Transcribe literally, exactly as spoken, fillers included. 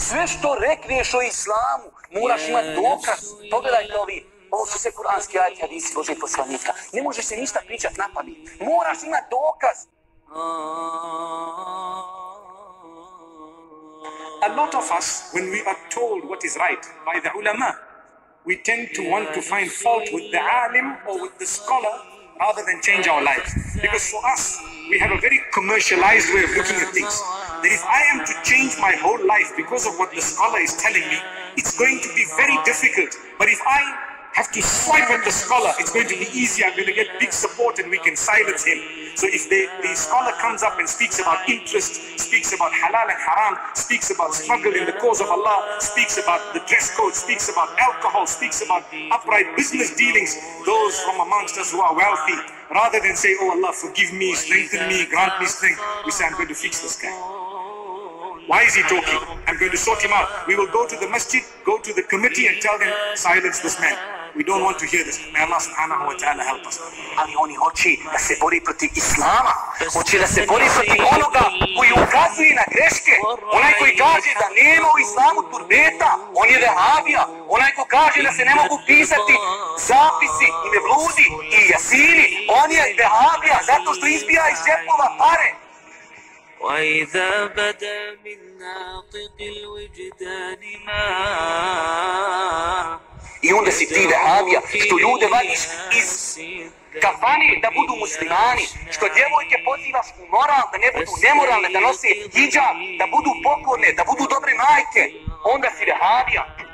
Sve što rekneš o islamu, moraš imati dokaz. Pogledajte ovi, ovo su sve kuranski ajeti, hadisi Božeg poslanika. Ne možeš se ništa pričati na pamet. Moraš imati dokaz. A lot of us, when we are told what is right by the ulama, we tend to want to find fault with the alim or with the scholar rather than change our lives. Because for us, we have a very commercialized way of looking at things. That if I am to change my whole life because of what the scholar is telling me, it's going to be very difficult. But if I have to swipe at the scholar, it's going to be easy. I'm going to get big support and we can silence him. So if the, the scholar comes up and speaks about interest, speaks about halal and haram, speaks about struggle in the cause of Allah, speaks about the dress code, speaks about alcohol, speaks about upright business dealings, those from amongst us who are wealthy, rather than say, oh Allah, forgive me, strengthen me, grant me strength, we say, I'm going to fix this guy. Why is he talking? I'm going to sort him out. We will go to the masjid, go to the committee and tell them, silence this man. We don't want to hear this. May Allah subhanahu wa ta'ala help us. Ali oni hoće da se bori protiv islama. Hoće da se bori protiv onoga koji ukazuje na greške. Onaj koji kaže da nema u islamu turbeta, on je vehabija. Onaj ko kaže da se ne mogu pisati zapisi i mevludi i jasini, on je vehabija zato što izbija iz džepova pare. وإذا بدا من ناطق الوجدان ما I onda si ti vehabija, što ljude vadiš iz kafane da budu muslimani, što djevojke pozivaš u moral, da ne budu nemoralne, da nose hidžab, da budu pokorne, da budu dobre majke, onda si vehabija.